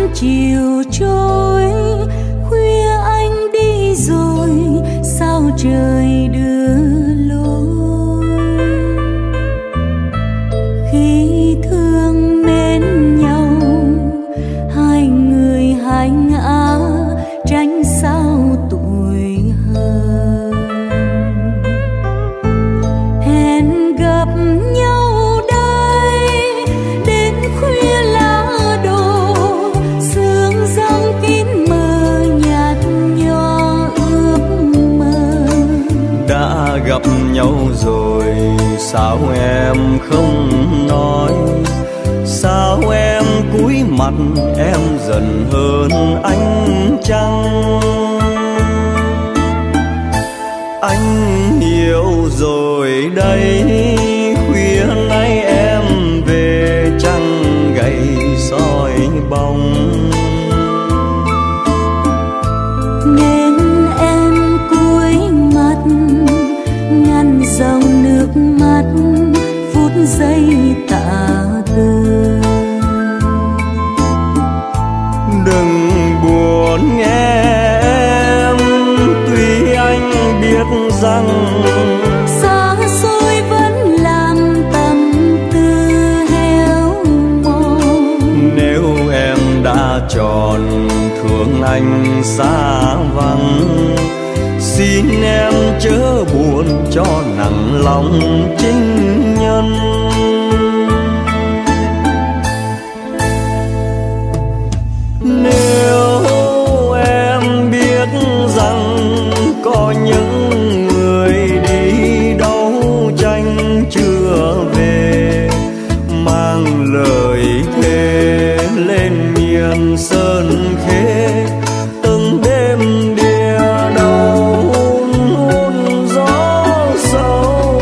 chiều trôi, khuya anh đi rồi sao trời đưa lối. Khi thương mến nhau, hai người hai ngã tránh sao tuổi hờn. Hẹn gặp nhau đây đến khuya lá đổ, sương răng kín mờ nhạt nhòa ước mơ. Đã gặp nhau rồi sao em không nói, sao em cúi mặt em dần hơn anh chăng. Anh hiểu rồi đây, khuya nay em về trăng gầy soi bóng. Nên em cúi mặt ngăn dòng nước mắt phút giây tạ từ. Đừng buồn nghe em, tuy anh biết rằng xa xôi vẫn làm tâm tư héo mòn. nếu em đã chọn thương anh xa vắng, xin em chớ buồn cho nặng lòng chính nhân. Nếu em biết rằng có những người đi đấu tranh chưa về, mang lời thề lên miền sơn khê, từng đêm đìa đầu hôn gió sâu.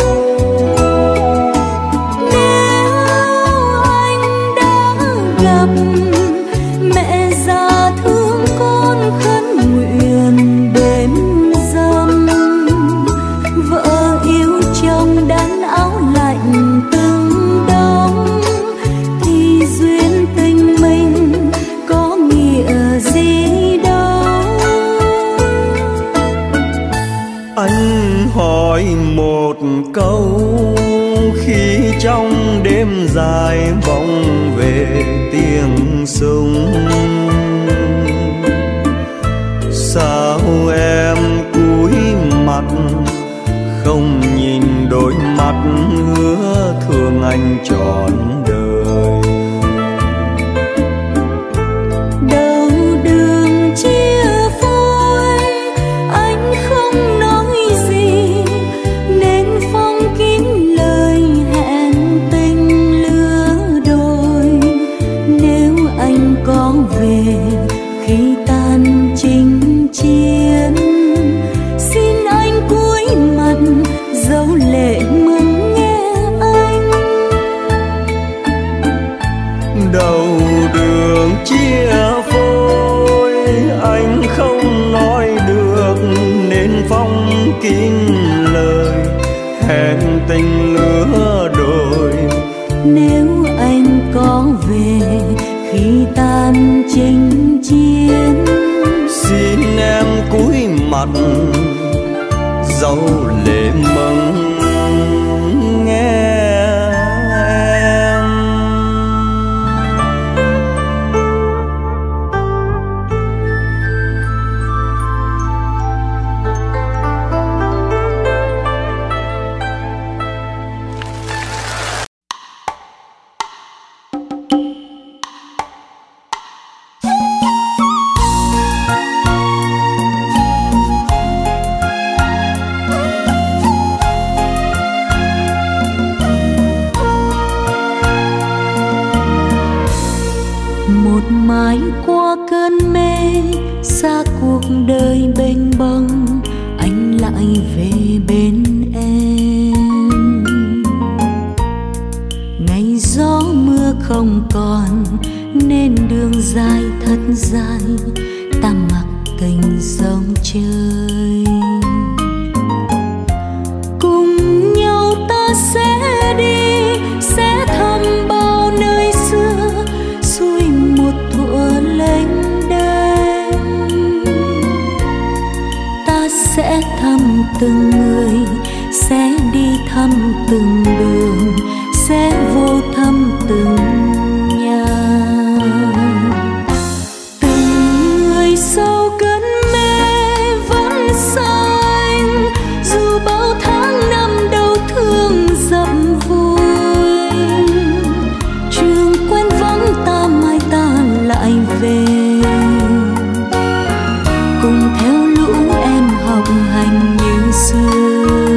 Nếu anh đã gặp mẹ già thương con khấn nguyện đêm dâm, vợ yêu chồng đan áo lạnh từng đông, thì duyên tình mình có nghĩa gì đâu. Anh hỏi một câu, khi trong đêm dài vọng về tiếng súng, sao em cúi mặt không nhìn đôi mắt hứa thương anh trọn đời. Đầu đường chia phôi anh không nói gì, nên phong kín lời hẹn tình lứa đôi. Nếu anh có về khi tan chinh chiến, xin anh cúi mặt dấu lệ mừng nghe anh. Đầu đường chia phôi anh không nói được, nên phong kín lời hẹn tình lứa đôi. Nếu anh có về khi tan chinh chiến, xin em cúi mặt dấu lệ mừng nghe em. một mái qua cơn mê xa cuộc đời bênh bông, anh lại về bên em. Ngày gió mưa không còn nên đường dài thật dài, ta mặc tình sông chơi. Cùng nhau ta sẽ đi, sẽ thăm bao nơi xưa, xuôi một thuở lấy từng người, sẽ đi thăm từng đường, sẽ vô thăm từng nhà. Từng người sâu cơn mê vẫn xanh, dù bao tháng năm đau thương dập vùi. Trường quen vắng ta mai ta lại về, cùng theo lũ em học hành như xưa.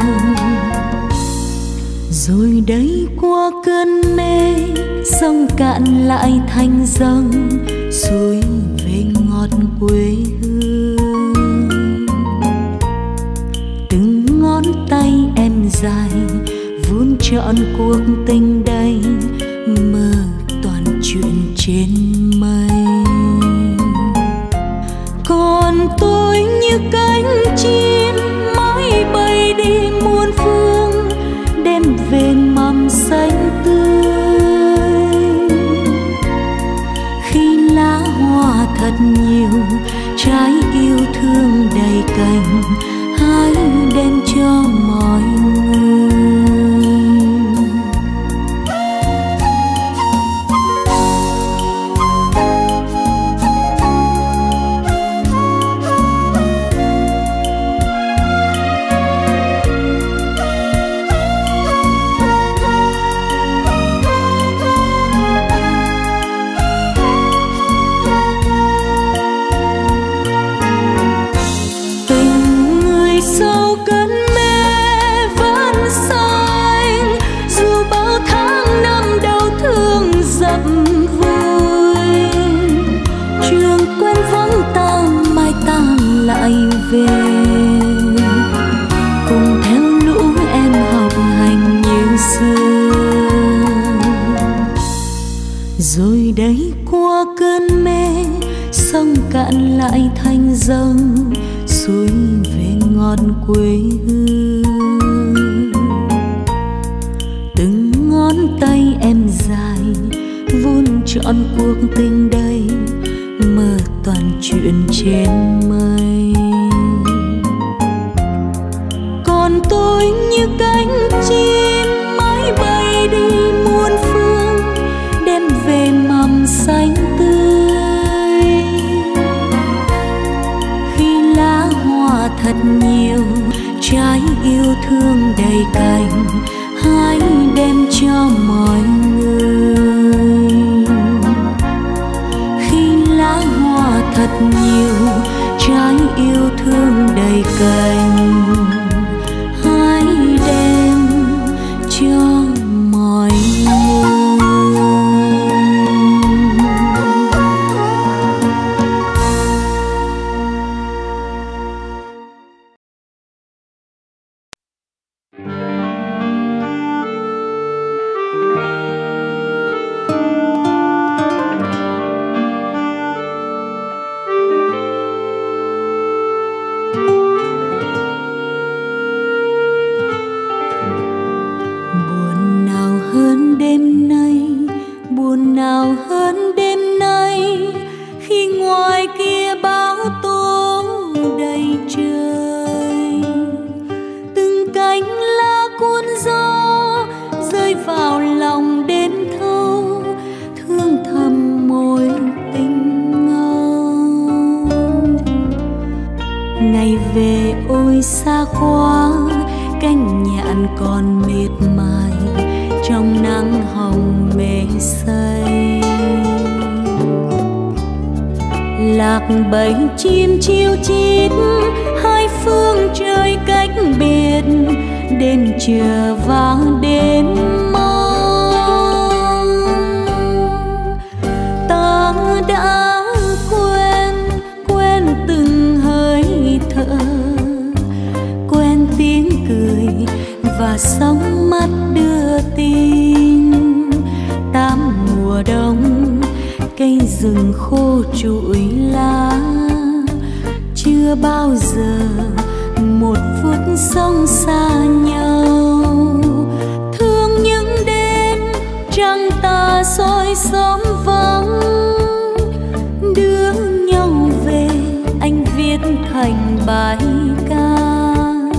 Rồi đây qua cơn mê, sông cạn lại thành dâng, suối về ngọt quê hương. Từng ngón tay em dài vun trọn cuộc tình đây, mơ toàn chuyện trên mây. Còn tôi như cánh chim mãi bay đi muôn phương, đem về mầm xanh tươi. Khi lá hoa thật nhiều, trái yêu thương đầy cành, hãy đem cho mọi người. Lại về cùng theo lũ em học hành như xưa. Rồi đây qua cơn mê, sông cạn lại thành dâng, suối về ngọt quê hương. Từng ngón tay em dài vun trọn cuộc tình đây, mơ toàn chuyện trên mây. Còn tôi như cánh chim mãi bay đi muôn phương, đem về mầm xanh tươi. Khi lá hoa thật nhiều, trái yêu thương đầy cành, hãy đem cho mọi người. Thật nhiều trái yêu thương đầy cành, hãy đem cho mọi người. Ngày về ôi xa quá, cánh nhạn còn miệt mài trong nắng hồng mê say. Lạc bầy chim chiêu chít hai phương trời cách biệt, đến chờ vang đến mong. Ta đã quen từng hơi thở, quen tiếng cười và sóng mắt đưa tin. Tám mùa đông cây rừng khô trụi lá, chưa bao giờ một phút sống xa nhau. Thương những đêm trăng tà soi xóm vắng, đưa nhau về anh viết thành bài ca.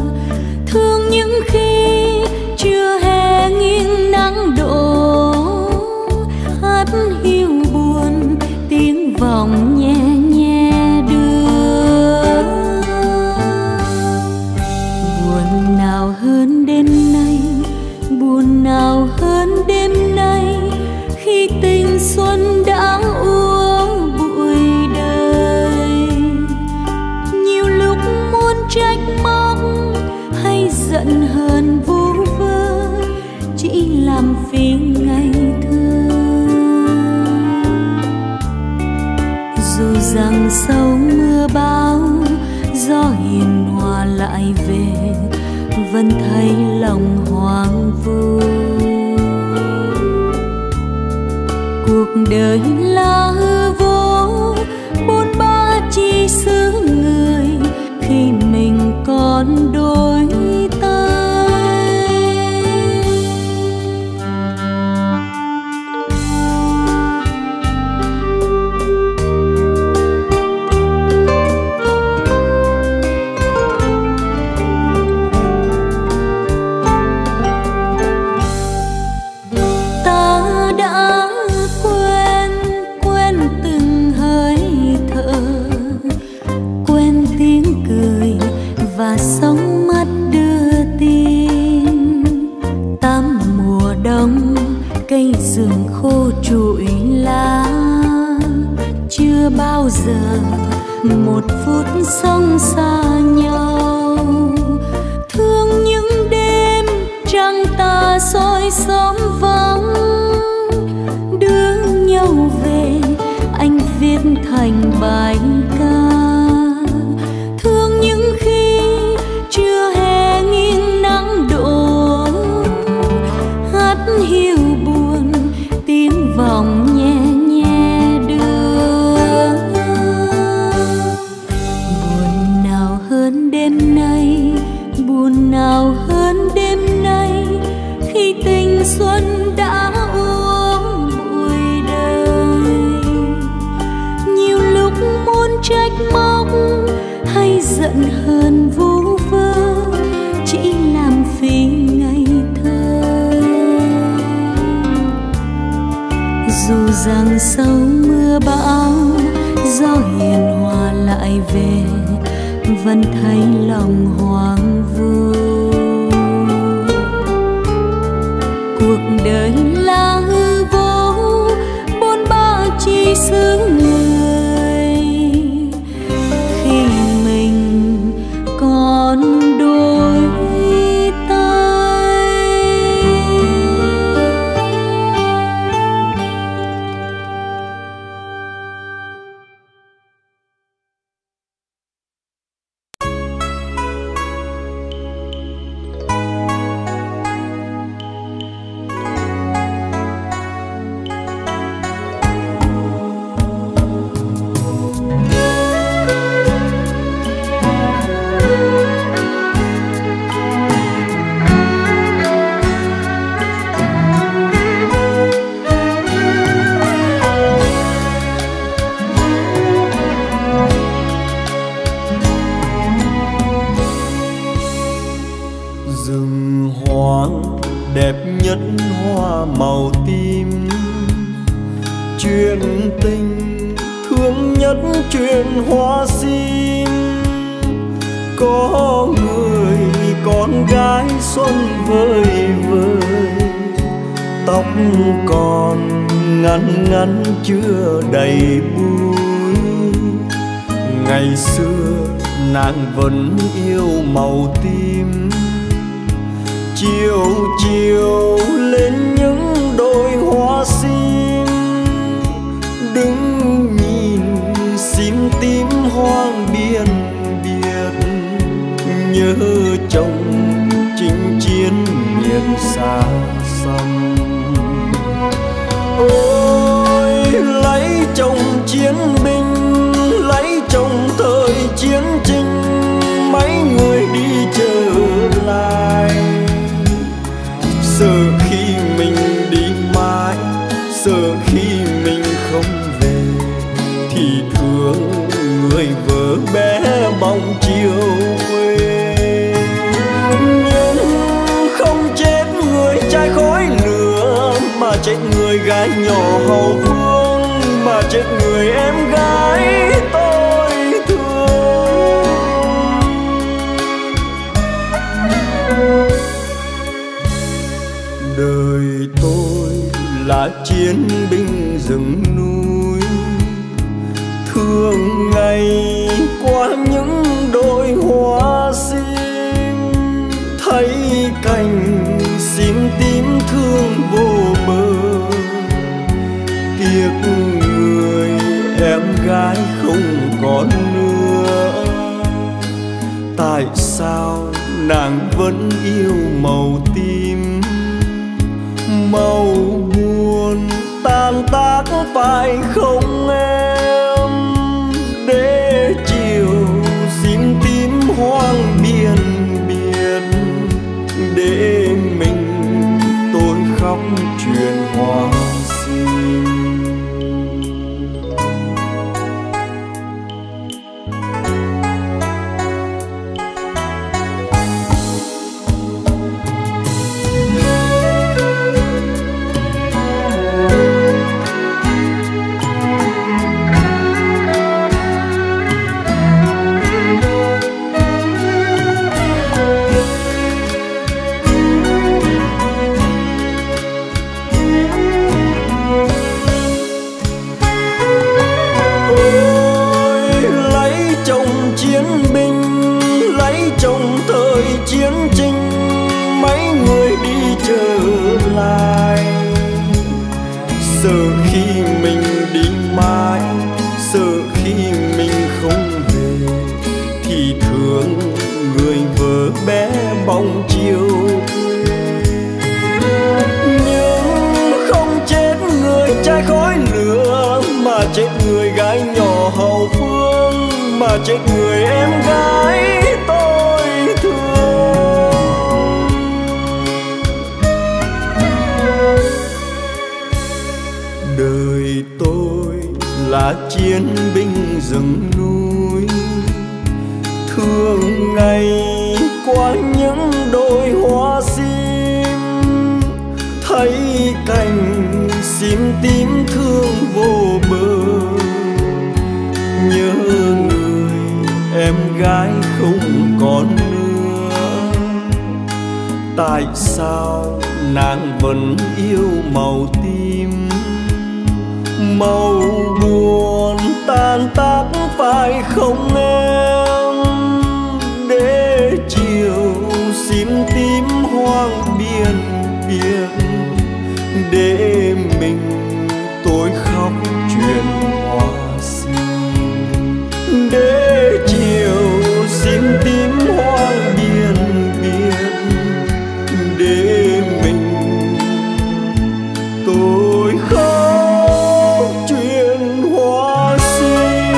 dù rằng sau mưa bão gió hiền hòa lại về, vẫn thấy lòng hoang vu. Cuộc đời là hư vô, bôn ba chi xứ người khi mình còn đôi tay. Ta đã quen từng hơi thở, quen tiếng cười và sóng mắt đưa tin. Tám mùa đông cây rừng khô trụi lá, chưa bao giờ một phút sống xa nhau. Thương những đêm trăng tà soi xóm vắng, đưa nhau về anh viết thành bài ca. Thương những khi chưa hè nghiêng nắng đổ, hát hiu buồn tiếng vọng nhẹ nhẹ đưa. Buồn nào hơn đêm nay, buồn nào hơn đêm nay, khi tình xuân đã uống bụi đời. Nhiều lúc muốn trách móc hay giận hờn vu vơ, chỉ làm phí ngây thơ. Dù rằng sau mưa bão gió hiền hòa lại về, vẫn thấy lòng hoang vu. Cuộc đời là hư vô, bôn ba chi xứ người khi mình còn đôi tay. Rừng hoang đẹp nhất hoa màu tím, chuyện tình thương nhất chuyện hoa sim. Có người con gái xuân vơi vơi, tóc còn ngắn ngắn chưa đầy búi. Ngày xưa nàng vẫn yêu màu tím, chiều chiều lên những đôi hoa sim. Đứng nhìn sim tím hoang biên biệt, nhớ chồng chinh chiến miền xa xăm. Ôi lấy chồng chiến binh, lấy chồng thời chiến tranh, mấy người đi trở lại. Sợ khi mình đi mãi, sợ khi mình không về, thì thương người vợ bé bóng chiều quê. Nhưng không chết người trai khói lửa, mà chết người gái nhỏ hậu phương, mà chết người em gái tôi thương. Đời tôi là chiến binh rừng núi, thường ngày qua những đôi hoa sim, thấy cành sim tím thương vô bờ. Tiếc người em gái còn nữa. Tại sao nàng vẫn yêu màu tím, màu buồn tan tác phải không em? Để chiều xin tím hoang biên biệt, để mình tôi khóc chuyện hoa xin. Sợ khi mình đi mãi, sợ khi mình không về, thì thương người vợ bé bóng chiều quê. Nhưng không chết người trai khói lửa, mà chết người gái nhỏ hậu phương, mà chết người em gái tôi thương. Đời tôi là chiến binh rừng núi, thường ngày qua những đồi hoa sim, thấy cành sim tím thương vô bờ. Nhớ người em gái không còn nữa, tại sao nàng vẫn yêu màu tím, màu buồn tan tác phải không em? Để chiều sim tím hoang biên biệt, để mình tôi khóc chuyện hoa xin. Để chiều sim tím hoang biên biệt, để mình tôi khóc chuyện hoa xin.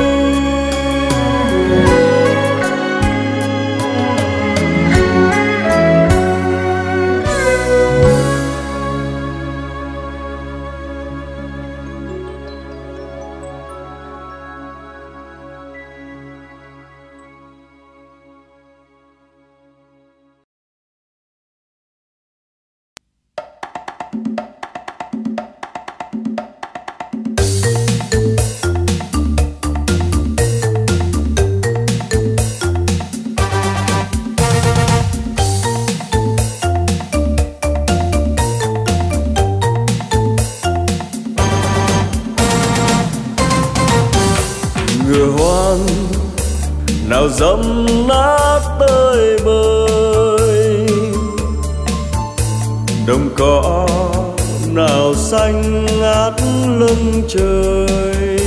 Ngựa hoang nào dẫm nát tơi bời, đồng cỏ nào xanh ngát lưng trời.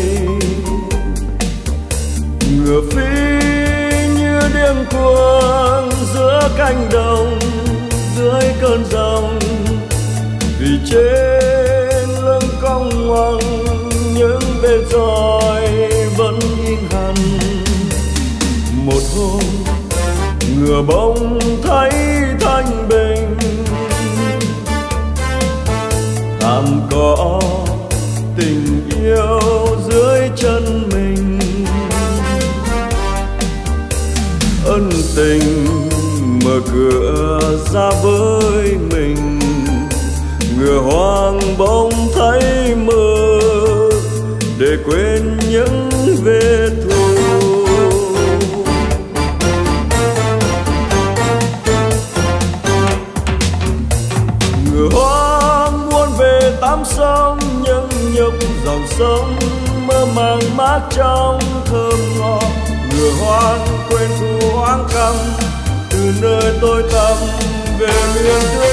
Ngựa phi như điên cuồng giữa cánh đồng, dưới cơn giông, vì trên lưng cong ngoằng những vết roi vẫn in hằn. Một hôm ngựa bỗng thấy thanh bình, thảm cỏ tình yêu dưới chân mình. Ân tình mở cửa ra với mình, ngựa hoang bỗng thấy mơ để quên những vết thù. Ngựa hoang buôn về tám sông, nhưng nhịp dòng sông mơ màng mát trong thơm ngọt. Ngựa hoang quên thù hoang căm, từ nơi tôi tầm về miền tươi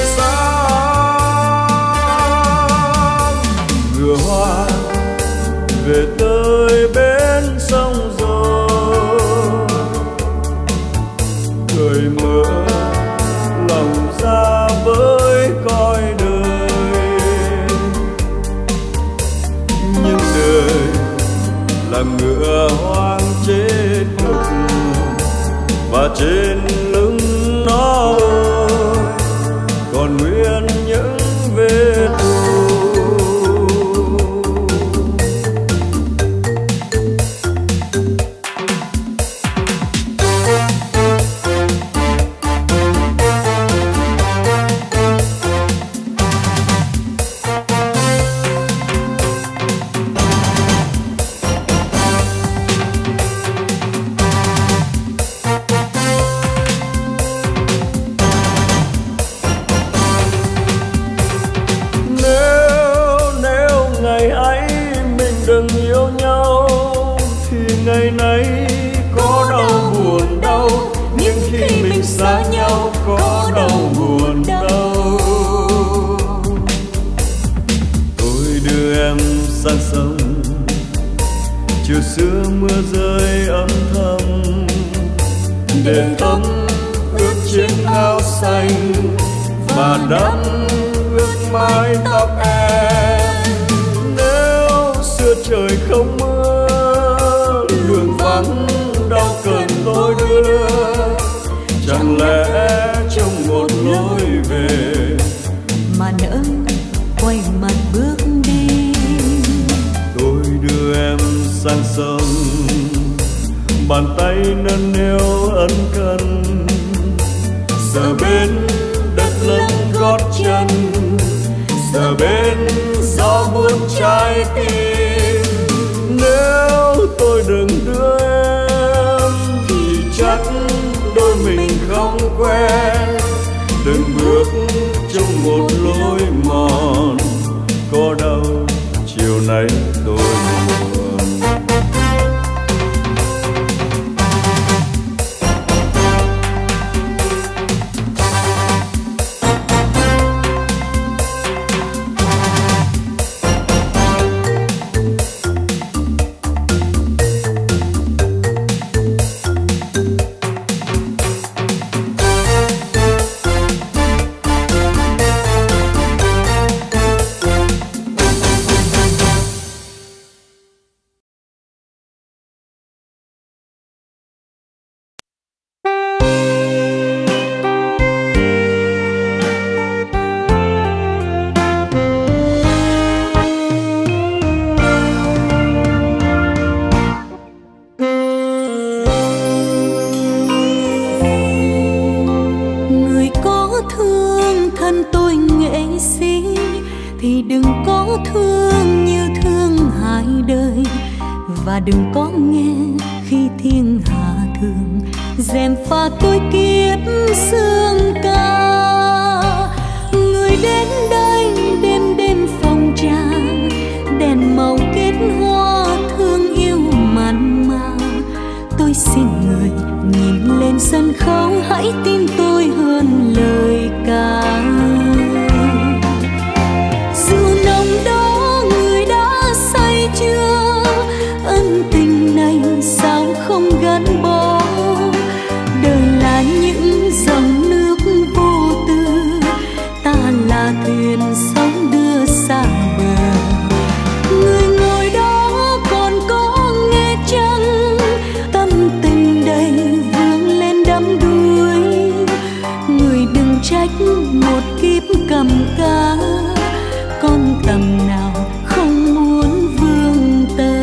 sáng. Ngựa hoang về tới bên đến xong rồi, cởi mở lòng ra với cõi đời. Nhưng đời là ngựa hoang chết cực, và trên lưng nó còn nguyên những vết thương. Ngày nay có đau buồn đau, nhưng khi mình xa nhau có đau buồn đau. Tôi đưa em sang sông, chiều xưa mưa rơi âm thầm, để tấm ướt chiếc áo xanh và đắm ướt mái tóc em. Nếu xưa trời không mưa, đường vắng đâu cần tôi đưa, chẳng lẽ trong một lối về mà nỡ quay mặt bước đi. Tôi đưa em sang sông, bàn tay nâng niu ân cần, giờ bên đất lẫn gót chân, giờ bên gió buốt trái tim. Nếu tôi đừng đưa em thì chắc đôi mình không quen, từng bước trong một lối mòn. Có đau chiều nay tôi buồn. Và đừng có nghe khi thiên hạ thường dèm pha tôi kiếp sương ca. Người đến đây đêm đêm phòng trà, đèn màu kết hoa thương yêu mặn mà. Tôi xin người nhìn lên sân khấu, hãy tin tôi hơn lời ca. Dù nồng đó người đã say chưa, ân tình này sao không gắn bó. Đời là những dòng nước vô tư, ta là thuyền sóng đưa xa bờ. Người ngồi đó còn có nghe chăng, tâm tình đầy vương lên đắm đuối. Người đừng trách một kiếp cầm cá, con tầm nào không muốn vương tơ.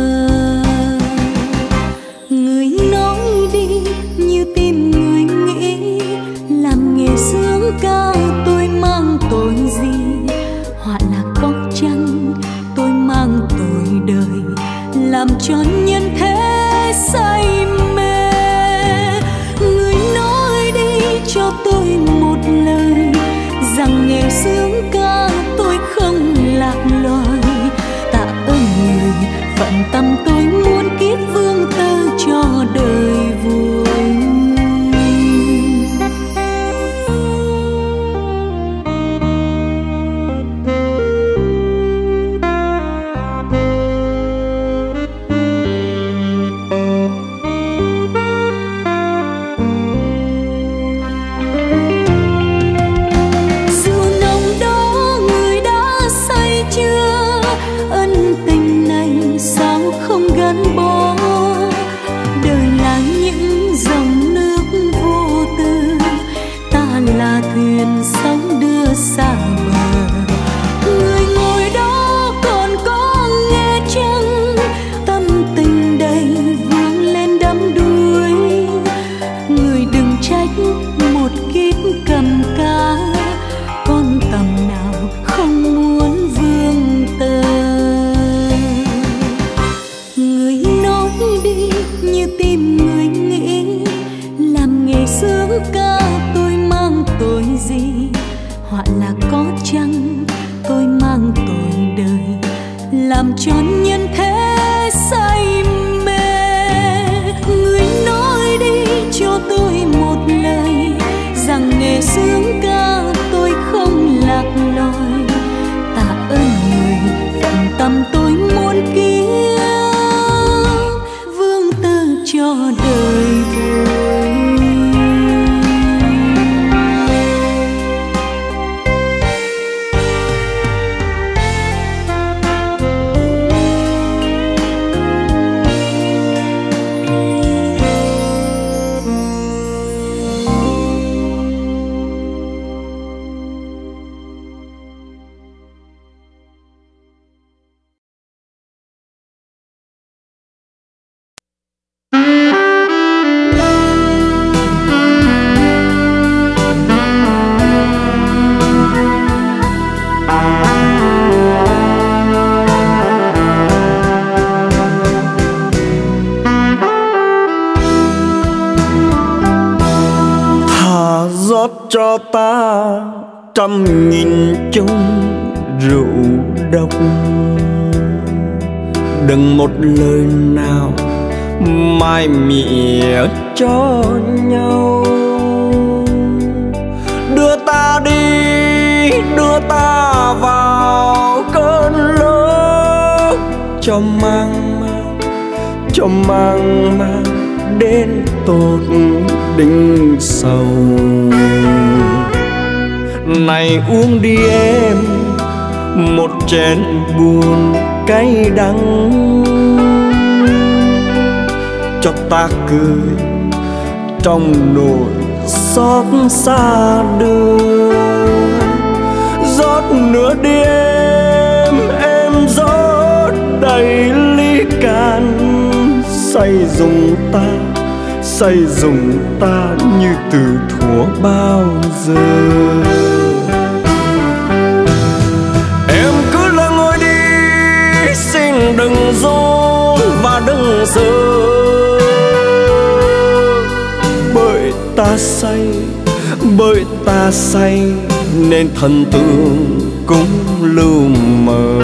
Người nói đi như tim người nghĩ, làm nghề sướng ca tôi mang tội gì. Họa là có chăng tôi mang tội đời, làm cho nhân thế say mê. Người nói đi cho tôi một lời, rằng nghề sướng ca tôi không lạc loài. Tạ ơn người phận tâm tôi muốn kiếp vương tơ cho đời vui. cho nhân thế say mê. Người nói đi cho tôi một lời rằng nghề sướng ca tôi không lạc loài. Tạ ơn người phận tâm tôi muốn kiếm vương tư cho đời tôi. Cho ta trăm nghìn chung rượu độc, đừng một lời nào mai mỉa cho nhau. Đưa ta đi, đưa ta vào cơn lốc, cho mang mang đến tột đỉnh sầu. Này uống đi em một chén buồn cay đắng, cho ta cười trong nỗi xót xa đưa. Rót nửa đêm em rót đầy ly can, say dùng ta như từ thuở bao giờ. Em cứ lơ ngồi đi, xin đừng run và đừng sợ, bởi ta say nên thần tượng cũng lưu mờ.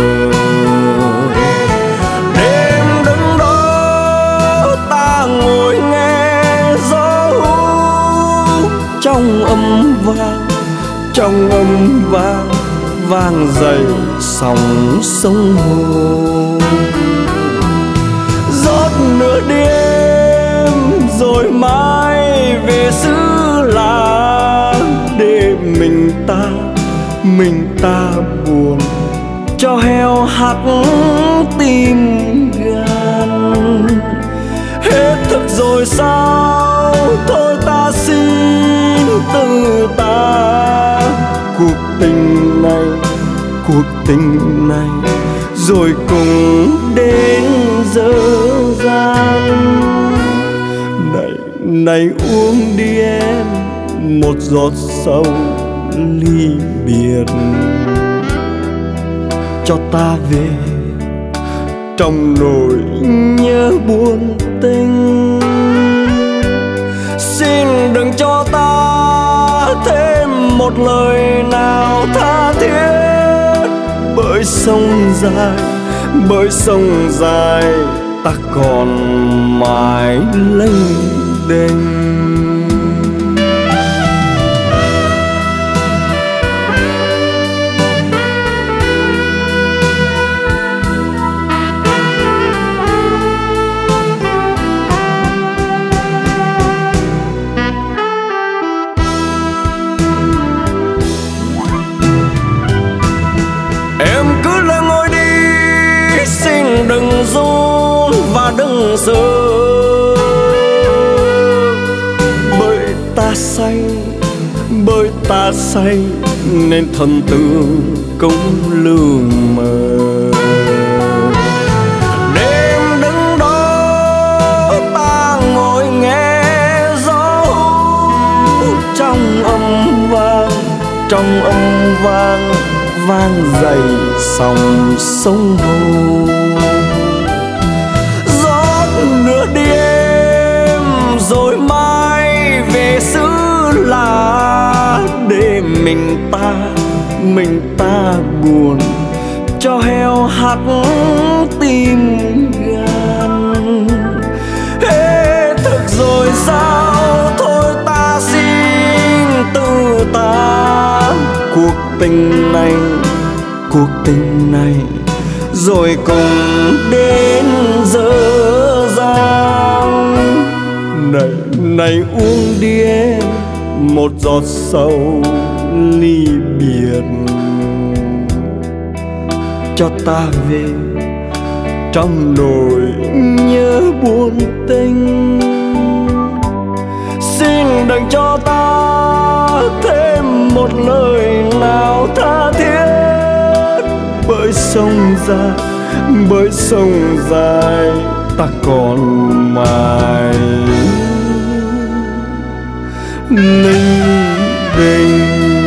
Đêm đứng đó ta ngồi nghe gió hú, trong âm vang vang dậy sóng sông hồ. Rót nửa đêm rồi mai về xứ lạ, để mình ta buồn cho heo hắt tim gan. Hết thức rồi sao, thôi ta xin từ ta cuộc tình này rồi cùng đến dở dang. Này uống đi em một giọt sầu ly biệt, cho ta về trong nỗi nhớ buồn tình. Xin đừng cho ta thêm một lời nào tha thiết, bởi sông dài ta còn mãi lênh đênh. Đừng run và đừng sợ, bởi ta say nên thần tượng cũng lưu mờ. Đêm đứng đó ta ngồi nghe gió hú, trong âm vang vang dậy sóng sông hồ. Nửa đêm rồi mai về xứ lạ, để mình ta buồn cho heo hắt tim gan. Hết thực rồi sao, thôi ta xin tự ta. Cuộc tình này rồi cùng đến dở dang. Này uống đĩa một giọt sầu ly biệt, cho ta về trong nỗi nhớ buồn tình. Xin đừng cho ta thêm một lời nào tha thiết. Bởi sông dài ta còn mãi ninh bình.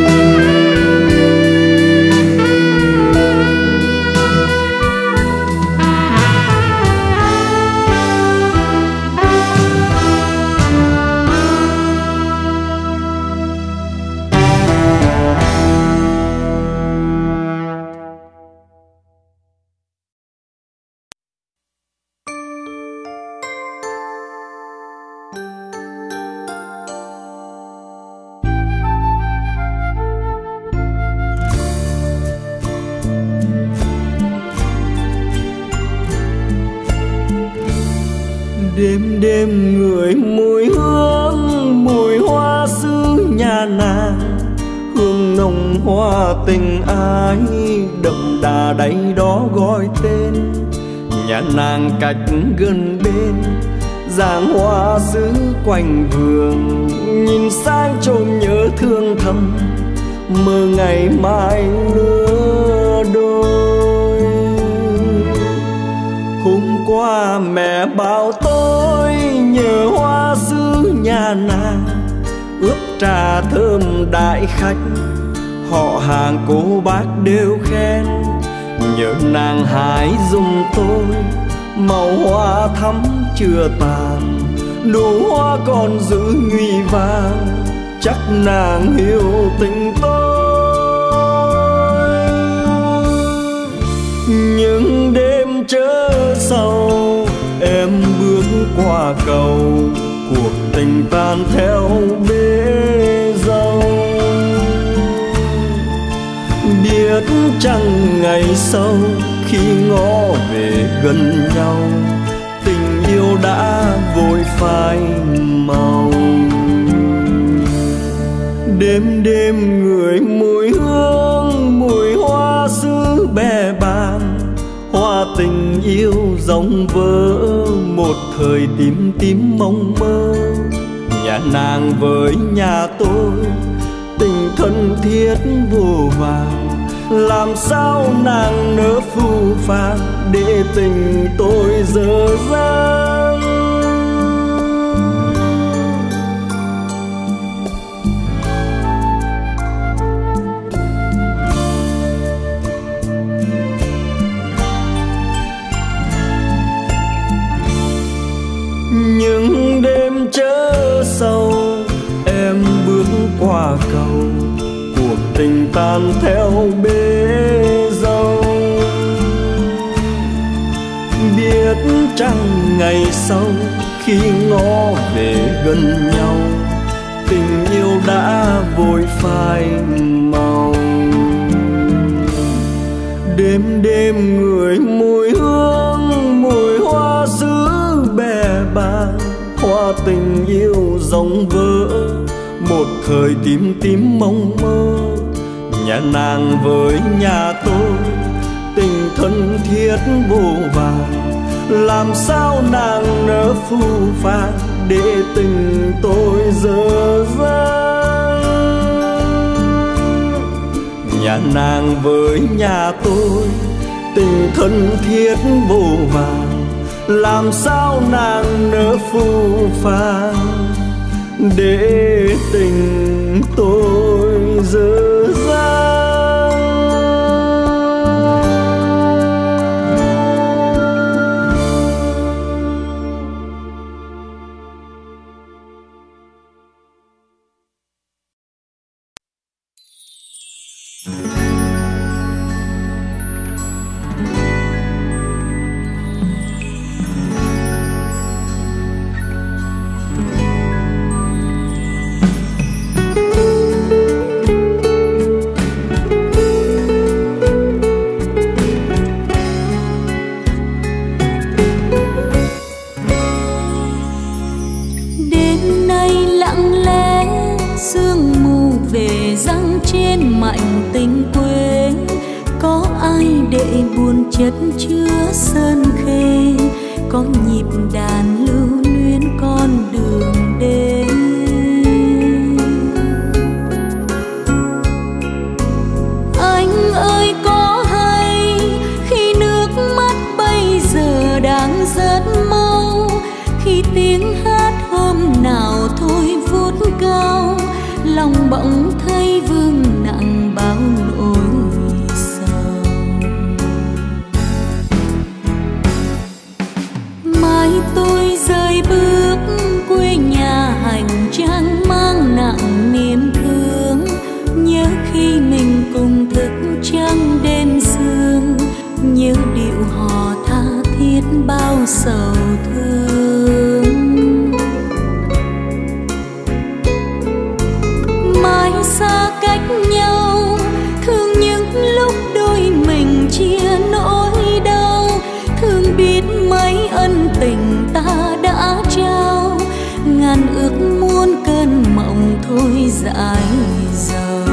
Đêm đêm ngửi mùi hương, mùi hoa xứ nhà nàng. Hương nồng hoa tình ái, đậm đà đáy đó gọi tên. Nhà nàng cách gần bên, giàng hoa xứ quanh vườn. Nhìn sang chôn nhớ thương thầm, mơ ngày mai lứa đôi. Hôm qua mẹ bảo tôi nhớ hoa xứ nhà nàng, ướp trà thơm đại khách, họ hàng cô bác đều khen. Nhớ nàng hái giùm tôi màu hoa thắm chưa tàn, nụ hoa còn giữ nhụy vàng, chắc nàng hiểu tình tôi. Những đêm chớ sầu em bước qua cầu, cuộc tình tan theo bể dâu. Biết chăng ngày sau khi ngó về gần nhau, tình yêu đã vội phai màu. Đêm đêm ngửi mùi hương, mùi hoa xứ bè bàng. Hoa tình yêu rộng vỡ, một thời tím tím mong mơ. Nhà nàng với nhà tôi, tình thân thiết vô vàng. Làm sao nàng nỡ phũ phàng, để tình tôi dở dang. Những đêm chớ sầu em bước qua cầu, cuộc tình tan theo bể dâu. Biết chăng ngày sau khi ngó về gần nhau, tình yêu đã vội phai màu. Đêm đêm ngửi mùi hương, mùi hoa xứ bè bàng. Hoa tình yêu rộng vỡ, một thời tím tím mong mơ. Nhà nàng với nhà tôi, tình thân thiết vô vàng. Làm sao nàng nỡ phũ phàng, để tình tôi dở dang. Nhà nàng với nhà tôi, tình thân thiết vô vàng. Làm sao nàng nỡ phũ phàng, để tình tôi dở dang. mạnh tình quê, có ai để buồn chất chứa sơn khê, có nhịp đàn lưu luyến con đường đến. Anh ơi có hay khi nước mắt bây giờ đang rất mau, khi tiếng hát hôm nào thôi vút cao, lòng bỗng thấy vương nặng bao nỗi sầu. Mai tôi rời bước quê nhà hành trang mang nặng niềm thương, nhớ khi mình cùng thức trăng đêm sương, nhớ điệu hò tha thiết bao sầu thương. Mãi xa cách nhau, thương những lúc đôi mình chia nỗi đau, thương biết mấy ân tình ta đã trao, ngàn ước muôn cơn mộng thôi dại dầu.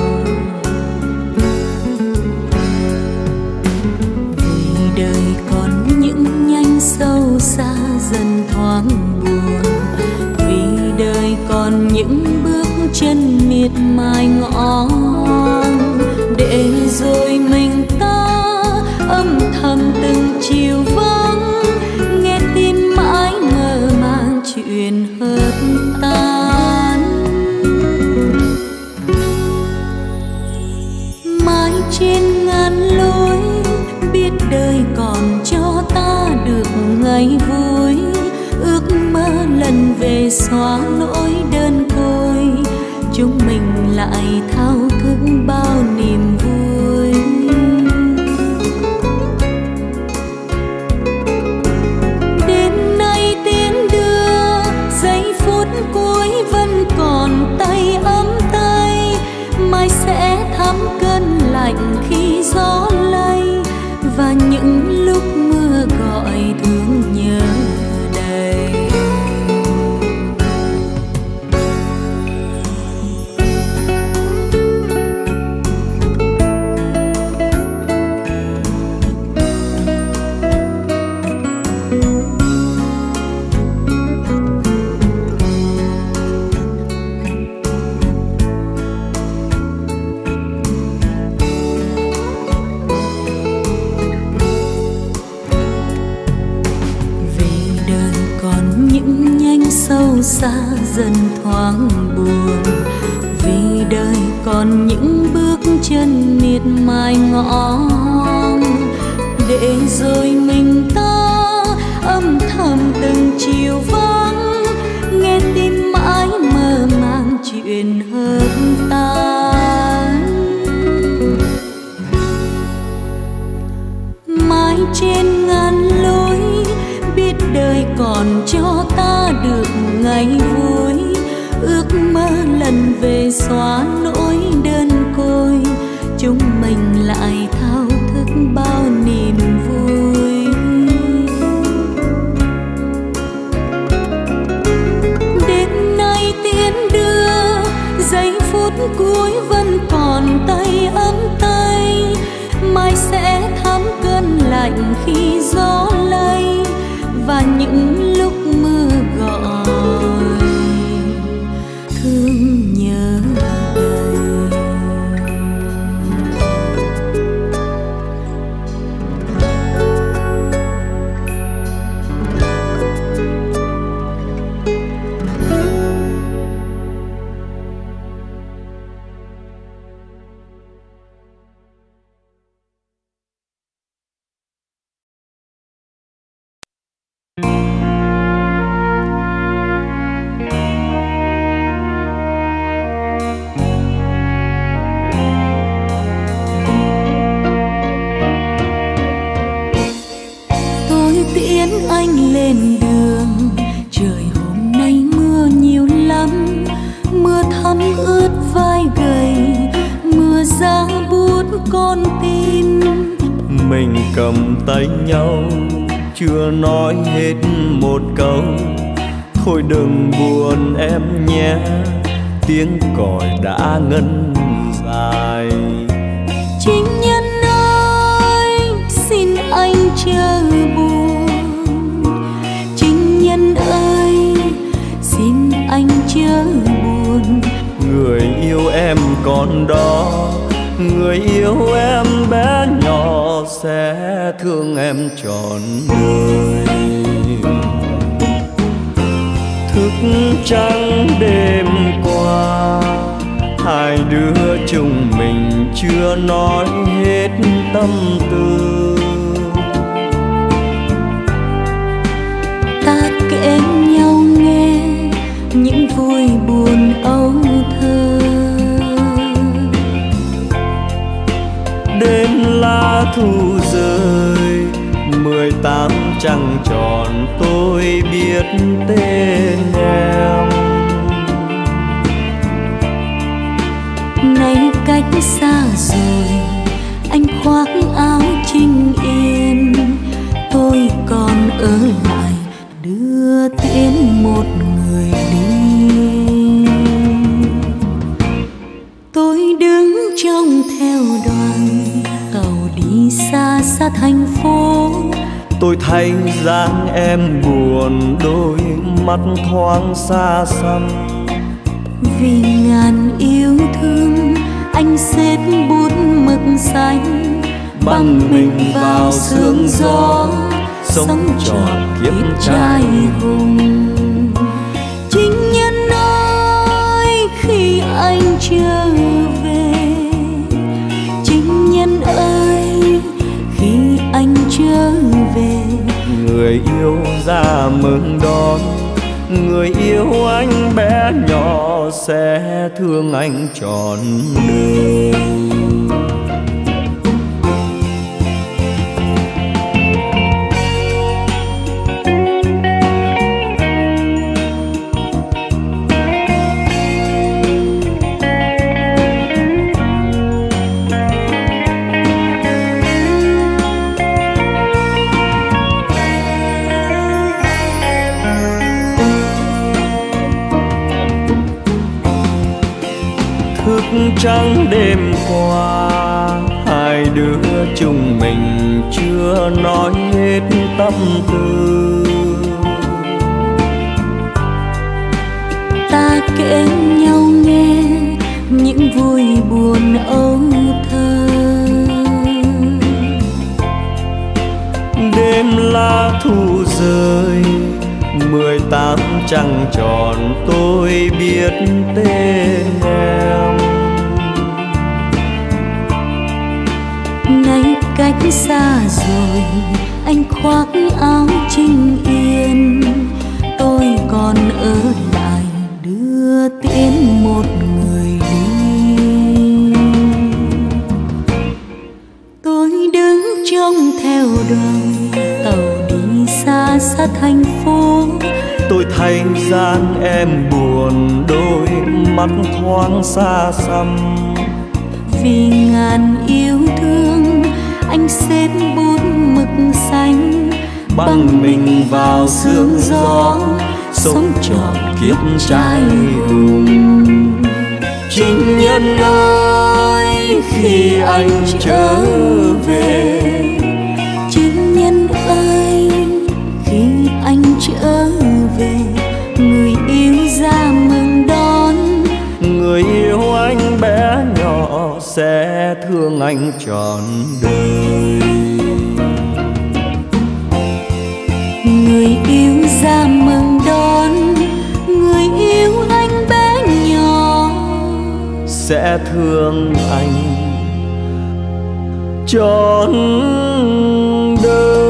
Vì đời còn những nhánh sâu xa dần thoáng buồn, vì đời còn những bước chân miệt mài ngõ hoang, để rồi mình ta âm thầm từng chiều vắng, nghe tin mãi mơ màng chuyện hợp tan. Mãi trên ngàn lối biết đời còn cho ta được ngày vui, ước mơ lần về xóa nỗi đơn côi, chúng mình lại thao thức bao niềm vui. Đến nay tiến đưa giây phút cuối vẫn còn tay ấm tay, mai sẽ thắm cơn lạnh khi gió lay, và những lúc mưa gọi thương nhớ đầy. Sâu xa dần thoáng buồn, vì đời còn những bước chân miệt mài ngõ hoang, để rồi mình ta âm thầm từng chiều vắng, nghe tin mãi mơ màng chuyện hợp tan. Mãi trên ngàn lối biết đời còn cho ta được ngày vui, ước mơ lần về xóa nỗi đơn côi, chúng mình lại thao thức bao niềm vui. Đến nay tiến đưa giây phút cuối vẫn còn tay ấm tay, mai sẽ thắm cơn lạnh khi gió lay, và những lúc mưa gọi thương nhớ đầy. Anh lên đường, trời hôm nay mưa nhiều lắm, mưa thấm ướt vai gầy, mưa giá buốt con tim. Mình cầm tay nhau chưa nói hết một câu, thôi đừng buồn em nhé, tiếng còi đã ngân dài. Chính nhân ơi, xin anh chớ buồn. Chính nhân ơi, xin anh chớ buồn. Người yêu em còn đó, người yêu em bé nhỏ sẽ thương em trọn đời. Thức trắng đêm qua, hai đứa chúng mình chưa nói hết tâm tư. Ta kể nhau nghe những vui buồn âu thơ. Đêm lá thu rơi 18 trăng tròn, tôi biết tên em. Nay cách xa rồi, anh khoác áo chinh yên. Tôi còn ở lại đưa tiễn một người đi. Tôi đứng trông theo đoàn tàu đi xa xa thành phố. Tôi thấy dáng em buồn, đôi mắt thoáng xa xăm. Vì ngàn yêu thương, anh xếp bút mực xanh, băng mình vào sương gió, sống trọn kiếp trai hùng. Chính nhân ơi, khi anh trở về. Chính nhân ơi, khi anh trở về. Người yêu ra mừng đón, người yêu anh bé nhỏ sẽ thương anh trọn đời. Trắng đêm qua, hai đứa chúng mình chưa nói hết tâm tư. Ta kể nhau nghe những vui buồn âu thơ. Đêm lá thu rơi 18 trăng tròn, tôi biết tên em. Nay cách xa rồi, anh khoác áo chinh yên. Tôi còn ở lại đưa tiễn một người đi. Tôi đứng trông theo đoàn tàu đi xa xa thành phố. Tôi thấy dáng em buồn, đôi mắt thoáng xa xăm. Vì ngàn yêu thương, anh xếp bút mực xanh, băng mình vào sương gió, sống trọn kiếp trai hùng. Chính nhân ơi, khi anh trở về. Chính nhân ơi, khi anh trở về. Người yêu ra mừng đón, người yêu anh bé nhỏ sẽ thương anh trọn đời. Người yêu ra mừng đón, người yêu anh bé nhỏ sẽ thương anh trọn đời.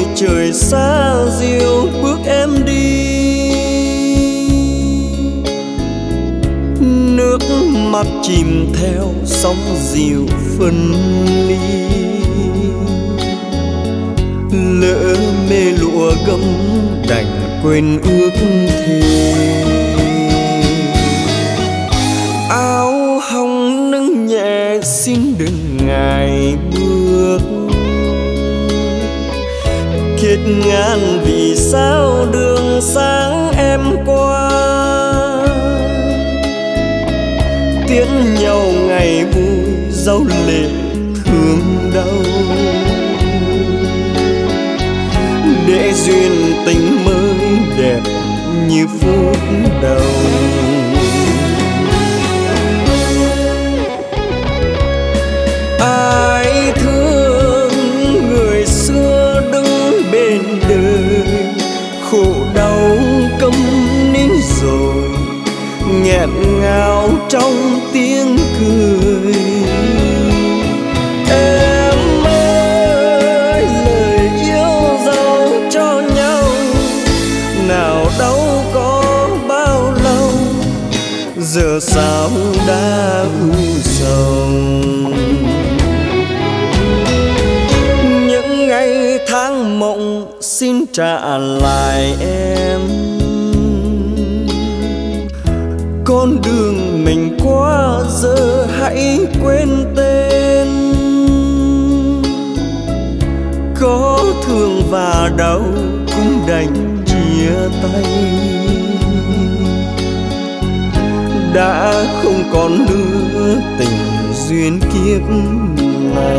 trời xa diệu bước em đi, nước mắt chìm theo sóng dịu phân ly. Lỡ mê lụa gấm đành quên ước thề, áo hồng nâng nhẹ xin đừng ngại bước. Kết ngàn vì sao đường sáng em qua, tiễn nhau ngày vui dấu lệ thương đau, để duyên tình mới đẹp như phút đầu. Ai thương người xưa đứng bên đời, khổ đau câm nín rồi nghẹn ngào trong tiếng cười. Em ơi lời yêu dấu cho nhau, nào đâu có bao lâu, giờ sao đã u sầu. Những ngày tháng mộng xin trả lại em, con đường mình qua giờ hãy quên tên. Có thương và đau cũng đành chia tay, đã không còn nữa tình duyên kiếp này.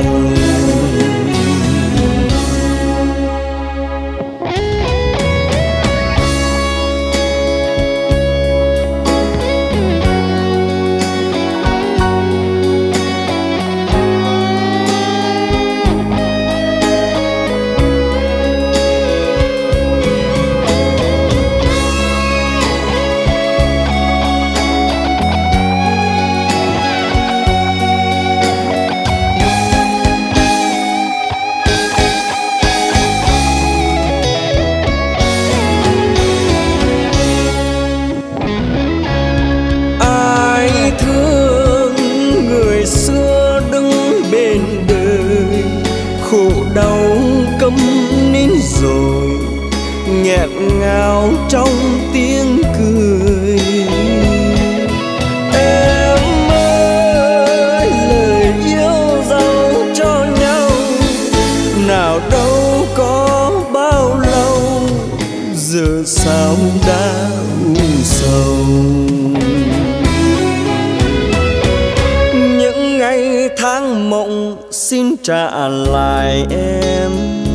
Nghẹn ngào trong tiếng cười. Em ơi lời yêu dấu cho nhau, nào đâu có bao lâu, giờ sao đã u sầu. Những ngày tháng mộng xin trả lại em,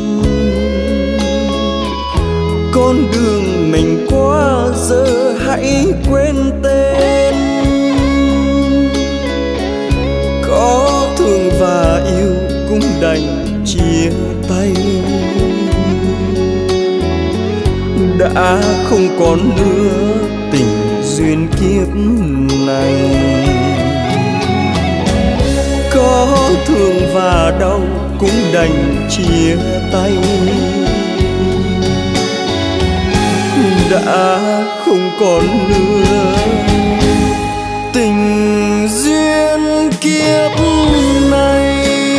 con đường mình qua giờ hãy quên tên. Có thương và yêu cũng đành chia tay, đã không còn nữa tình duyên kiếp này. Có thương và đau cũng đành chia tay, đã không còn nữa tình duyên kiếp này.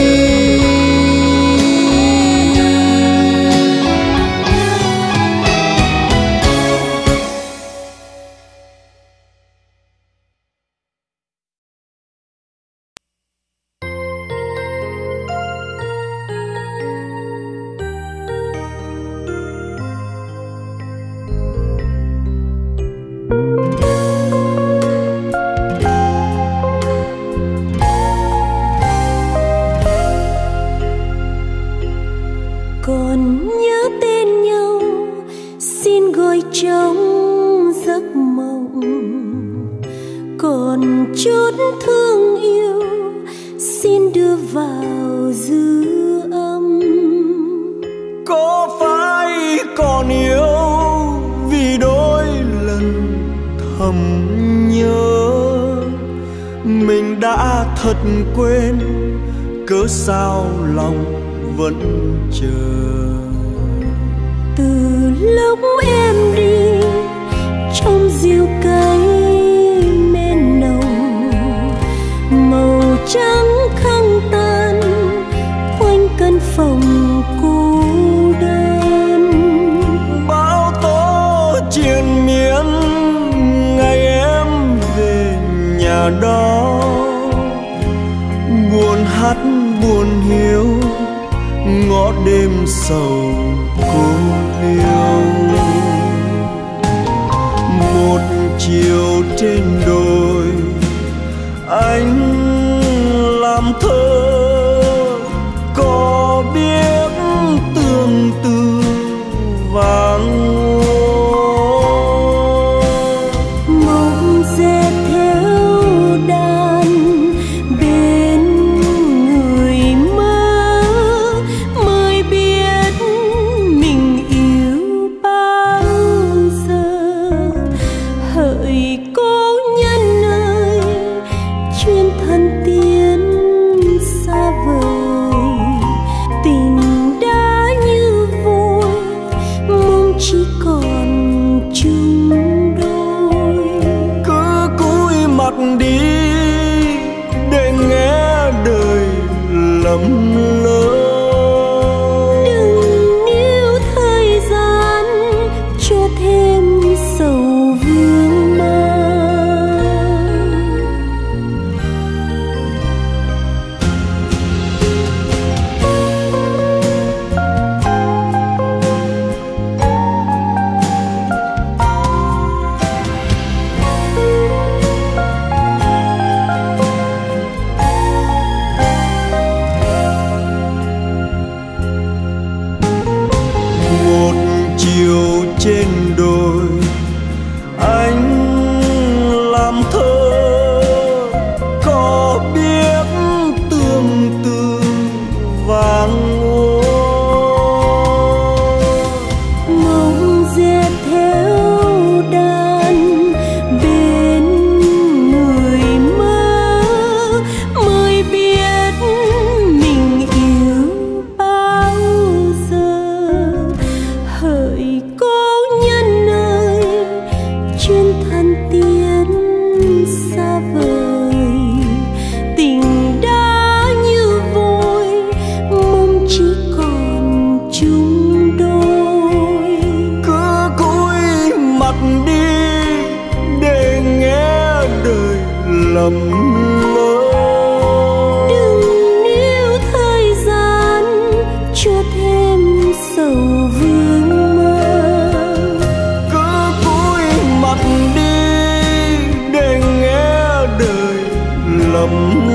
Thật quên cớ sao lòng vẫn chờ. sầu cô liêu. Một chiều trên đồi anh làm thơ, có biết tương tư vàng mộng dệt theo đàn bên người mơ, mới biết mình yêu bao giờ. Hỡi cố nhân ơi, chuyên thân tiến xa vời, tình đã như vội, mong chỉ còn chung đôi. cứ cúi mặt đi để nghe đời lầm lỡ. Đừng níu thời gian cho thêm sầu vương mang. Một chiều trên đồi anh làm thơ, có biết tương tư vàng Mộng dệt theo đàn bên người mơ, mới biết mình yêu bao giờ. Hỡi cố nhân ơi, chuyên thân tiến xa vời, tình đã như vội, mong chỉ còn chung đôi. cứ cúi mặt đi để nghe đời lầm lỡ. Đừng níu thời gian cho thêm sầu vương mang. cứ cúi mặt đi để nghe đời lầm